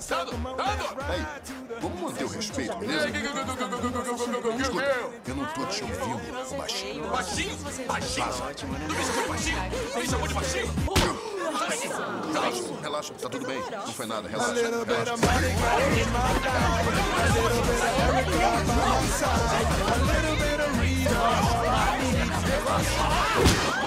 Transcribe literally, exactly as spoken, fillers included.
Dando, dando! Ei, vamos manter o respeito, beleza? Escuta, eu não tô te ouvindo, baixinho. Baixinho? Baixinho? Tu me chamou de baixinho? Tu me chamou de baixinho? Sai daqui! Relaxa, relaxa, tá tudo bem. Não foi nada, relaxa. A little bit relaxa. of money got in my bag. A little bit of Erica by my side. A little bit of Rita, all I need.